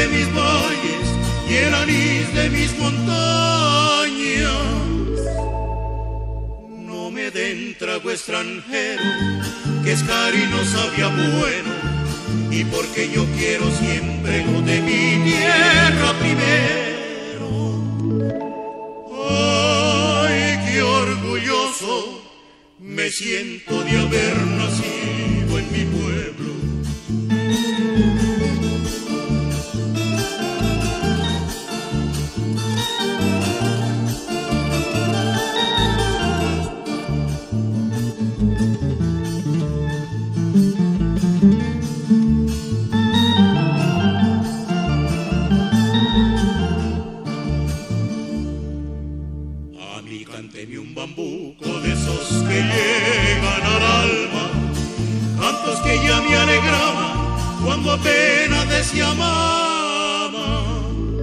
de mis valles y el anís de mis montañas. No me den trago extranjero, que es caro y no sabía bueno, y porque yo quiero siempre lo de mi tierra primero. Ay, qué orgulloso me siento de haber nacido en mi pueblo. Cánteme un bambuco de esos que llegan al alma, cantos que ya me alegraban cuando apenas decía mamá.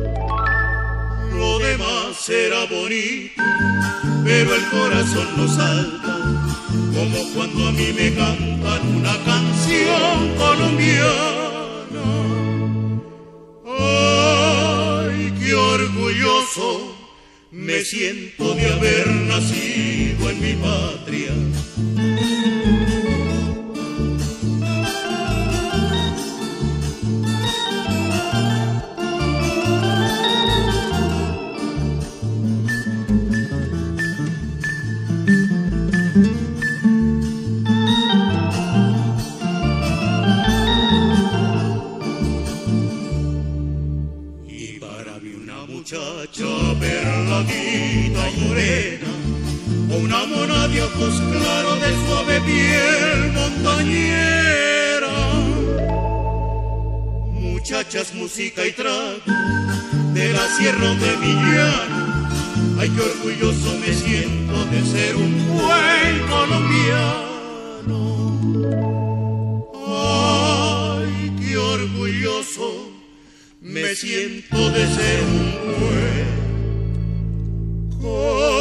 Lo demás era bonito, pero el corazón no salta, como cuando a mí me cantan una canción colombiana. Ay, qué orgulloso me siento de haber nacido en mi patria. Y para mí una muchacha perladita y morena, o una mona de ojos claros de suave piel montañera. Muchachas, música y trago de la sierra de mi llano. Ay, qué orgulloso me siento de ser un buen colombiano. Ay, qué orgulloso me siento de ser un buen colombiano.